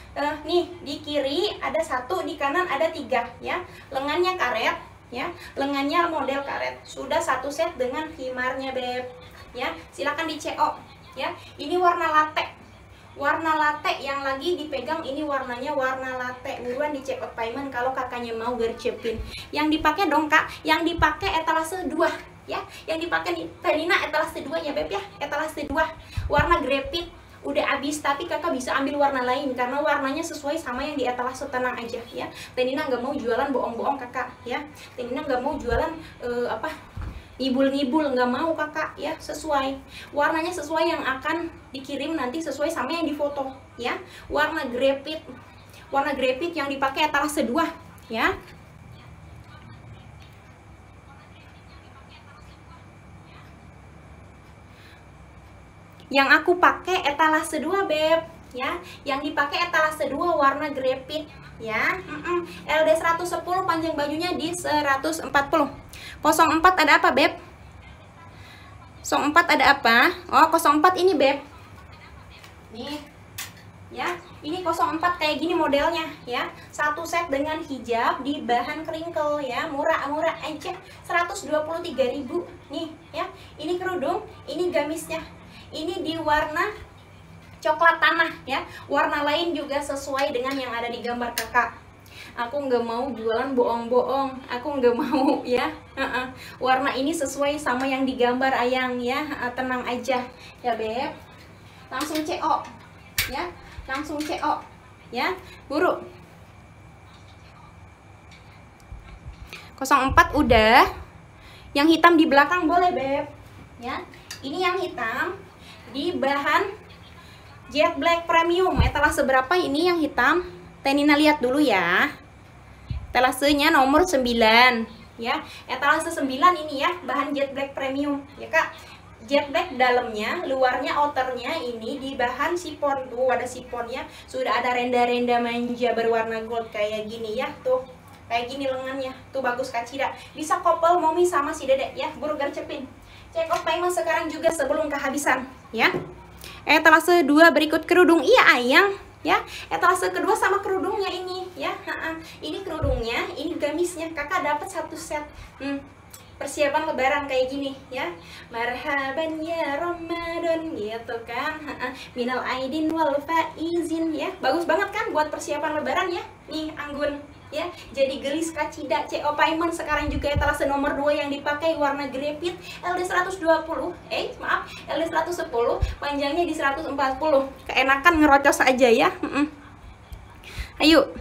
nih di kiri ada 1, di kanan ada 3 ya. Lengannya karet ya, lengannya model karet. Sudah 1 set dengan himarnya beb ya. Silakan di CO ya. Ini warna latte. Warna latte yang lagi dipegang ini warnanya warna latte. Buruan di check out payment kalau kakaknya mau gercepin. Yang dipakai dong kak, yang dipakai etalase 2 ya. Yang dipakai nih Tanina etalase 2 ya beb ya, etalase 2 warna grafit. Udah habis, tapi kakak bisa ambil warna lain karena warnanya sesuai sama yang di etalase, tenang aja ya. Tenina nggak mau jualan bohong-bohong kakak ya. Tenina nggak mau jualan ngibul-ngibul, nggak mau kakak ya. Sesuai warnanya, sesuai yang akan dikirim nanti, sesuai sama yang difoto ya. Warna grafit yang dipakai etalase 2 ya. Yang aku pakai etalase 2 beb ya. Yang dipakai etalase 2 warna grafit ya. LD 110, panjang bajunya di 140. 04 ada apa beb? 04 ada apa? Oh 04 ini beb. Nih ya, ini 04 kayak gini modelnya ya. 1 set dengan hijab di bahan crinkle ya. Murah-murah aja, 123.000 nih ya. Ini kerudung, ini gamisnya. Ini di warna coklat tanah ya. Warna lain juga sesuai dengan yang ada di gambar kakak. Aku nggak mau jualan bohong-bohong, aku nggak mau ya. Warna ini sesuai sama yang digambar ayang ya. Tenang aja ya beb. Langsung CO ya, langsung CO ya. Buru 04 udah. Yang hitam di belakang boleh beb ya. Ini yang hitam di bahan jet black premium. Etalase berapa ini yang hitam? Tenina lihat dulu ya. Etalasenya nomor 9 ya. Etalase 9 ini ya, bahan jet black premium ya kak. Jet black dalamnya, luarnya outernya ini di bahan sipon. Tuh ada siponnya, sudah ada renda-renda manja berwarna gold kayak gini ya. Tuh kayak gini lengannya, tuh bagus Kak Cida. Bisa couple momi sama si dedek ya. Buru gercepin. Check out payment sekarang juga sebelum kehabisan ya. Etalase 2 berikut kerudung. Iya ayang ya. Etalase kedua sama kerudungnya ini ya. Ini kerudungnya, ini gamisnya. Kakak dapat 1 set. Persiapan lebaran kayak gini ya. Marhaban ya Ramadan gitu kan. Minal aidin wal faizin ya. Bagus banget kan buat persiapan lebaran ya. Nih anggun ya, jadi gelis Kak Cida. CO payment sekarang juga etalase nomor 2 yang dipakai warna grafit. LD 120 LD 110, panjangnya di 140. Keenakan ngerocos aja ya. Ayo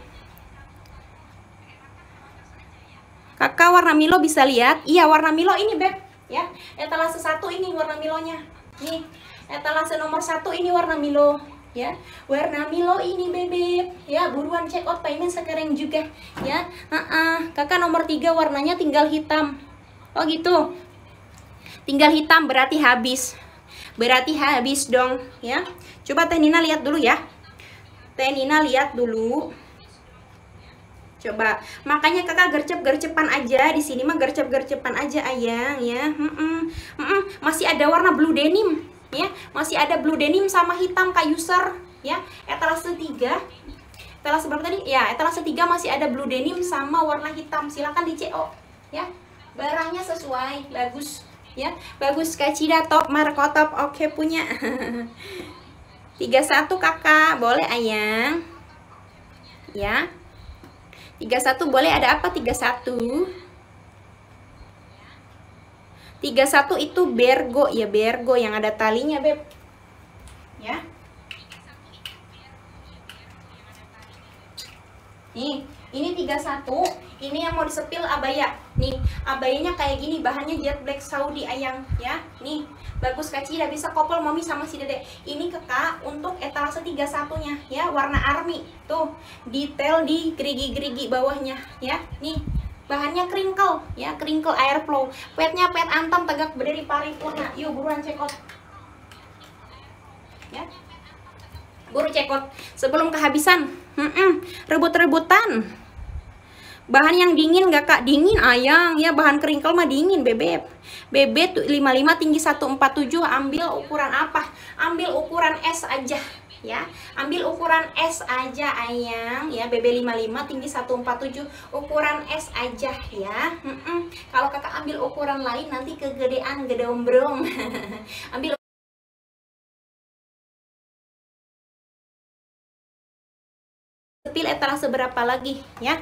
kakak, warna Milo bisa lihat. Iya warna Milo ini beb ya. Etalase 1 ini warna Milonya. Nih etalase nomor 1 ini warna Milo ya. Warna Milo ini bebek ya. Buruan check out payment sekarang juga ya. Kakak nomor 3 warnanya tinggal hitam. Oh gitu, tinggal hitam berarti habis. Berarti habis dong ya. Coba Tenina lihat dulu ya. Tenina lihat dulu. Coba, makanya kakak gercep-gercepan aja di sini mah, gercep-gercepan aja ayang ya. Masih ada warna blue denim ya, masih ada blue denim sama hitam Kak user ya. Etalase 3, etalase berapa tadi ya? Etalase 3 masih ada blue denim sama warna hitam. Silakan di CO ya. Barangnya sesuai, bagus ya. Bagus Kak Cida, top Marco top. Oke punya. 31 kakak, boleh ayang ya. 31 boleh, ada apa 31? 31 itu bergo ya, bergo yang ada talinya beb ya. Nih, ini 31, ini yang mau disepil abaya. Nih, abayanya kayak gini, bahannya jet black Saudi ayang ya. Nih, bagus Kak Cida, bisa couple mami sama si dedek. Ini kakak untuk etalase 31-nya ya, warna army. Tuh, detail di gerigi-gerigi bawahnya ya. Nih, bahannya crinkle ya, crinkle airflow. Petnya pet antam tegak berdiri paripurna. Yuk buruan check out ya. Buru check out sebelum kehabisan. Rebut-rebutan. Bahan yang dingin gak kak? Dingin ayang ya, bahan crinkle mah dingin bebek. Bebek tuh 55 tinggi 147, ambil ukuran apa? Ambil ukuran S aja ya. Ambil ukuran S aja ayang ya, BB55 tinggi 147, ukuran S aja ya. Kalau kakak ambil ukuran lain nanti kegedean, gedombrong. Ambil sepil etalase berapa lagi ya.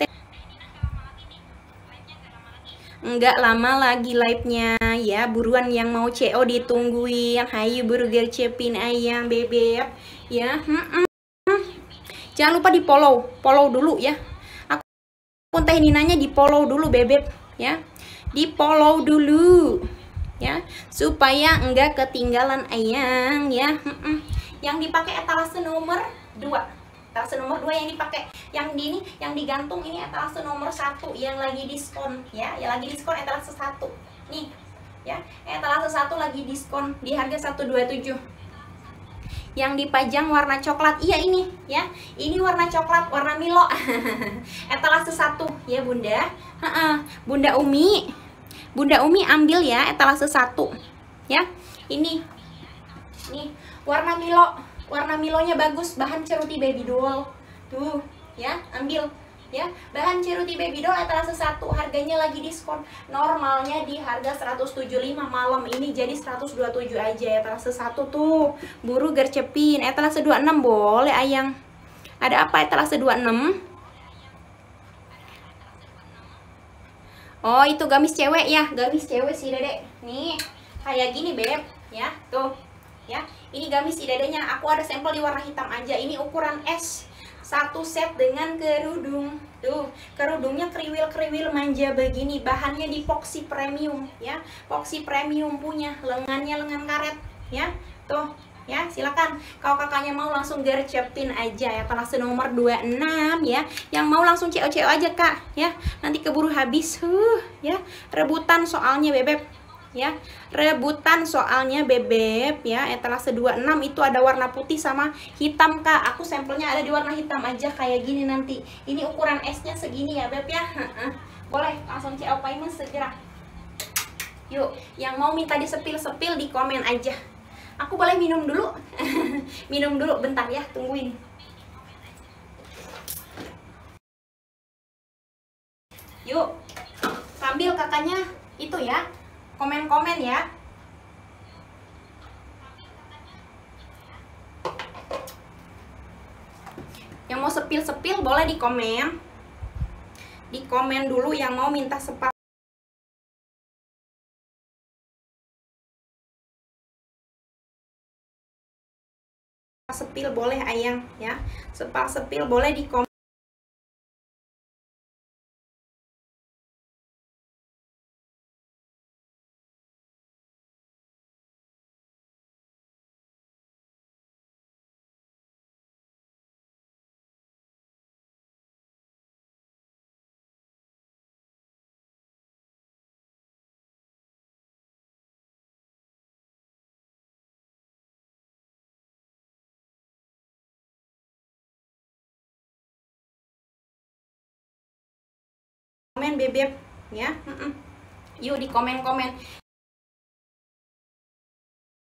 Enggak lama lagi live-nya ya. Buruan yang mau CO ditungguin. Hayu burger cepin ayang bebek ya. Jangan lupa di follow dulu ya. Akun Teh Ninanya di follow dulu bebek ya. Di follow dulu ya, supaya enggak ketinggalan ayang ya. Yang dipakai etalase nomor 2. Etalase nomor 2 yang dipakai, yang di ini, yang digantung ini etalase nomor 1 yang lagi diskon ya. Yang lagi diskon etalase 1 nih ya. Etalase 1 lagi diskon di harga 127. Yang dipajang warna coklat, iya ini ya. Ini warna coklat, warna Milo. Etalase 1 ya Bunda. Bunda Umi ambil ya etalase 1 ya. Ini nih warna Milo. Warna Milonya bagus, bahan ceruti baby doll. Tuh, ya, ambil ya. Bahan ceruti baby doll etalase 1, harganya lagi diskon. Normalnya di harga 175, malam ini jadi 127 aja etalase 1 tuh. Buru gercepin. Etalase 26 boleh ayang. Ada apa etalase 26? Oh, itu gamis cewek ya, gamis cewek sih Dedek. Nih, kayak gini, Beb, ya. Tuh. Ya, ini gamis si dedenya. Aku ada sampel di warna hitam aja. Ini ukuran S, 1 set dengan kerudung. Tuh, kerudungnya kriwil-kriwil manja begini. Bahannya di Poxy Premium ya. Poxy Premium punya, lengannya lengan karet ya. Tuh, ya, silakan. Kalau kakaknya mau langsung gercepin aja ya. Etalase nomor 26 ya. Yang mau langsung CO-CO aja, Kak, ya. Nanti keburu habis. Ya. Rebutan soalnya, Bebek. Ya, rebutan soalnya bebek ya. Etalase 26 itu ada warna putih sama hitam, Kak. Aku sampelnya ada di warna hitam aja kayak gini nanti. Ini ukuran S-nya segini ya, Beb ya. Boleh langsung CO payment segera. Yuk, yang mau minta disepil-sepil di komen aja. Aku boleh minum dulu. Minum dulu bentar ya, tungguin. Yuk, sambil kakaknya itu ya. Komen-komen ya. Yang mau sepil-sepil boleh di komen. Di komen dulu yang mau minta sepil. Sepil boleh ayang ya. Sepil boleh di komen. Komen bebek ya. Yuk di komen-komen.